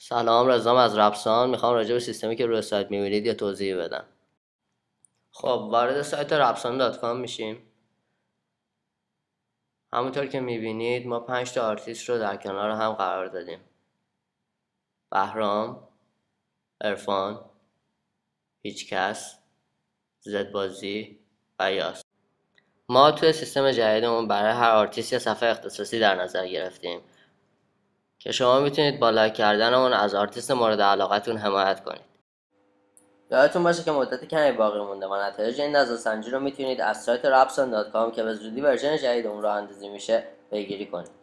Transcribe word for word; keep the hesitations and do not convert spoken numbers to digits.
سلام، رزام از رپسان. میخوام راجع به سیستمی که روی سایت میبینید یه توضیح بدم. خب وارد سایت رپسان دات کام میشیم. همونطور که میبینید ما پنج تا آرتیست رو در کنار هم قرار دادیم: بهرام، عرفان، هیچکس، زد بازی و یاس. ما توی سیستم جدیدمون برای هر آرتیست یه صفحه اختصاصی در نظر گرفتیم که شما میتونید با لایک کردن اون از آرتیست مورد علاقتون حمایت کنید. یادتون باشه که مدت کمی باقی مونده و نتایج این نظرسنجی رو میتونید از سایت رپسان دات کام که به زودی ورژن جدید اون راه اندازی میشه پیگیری کنید.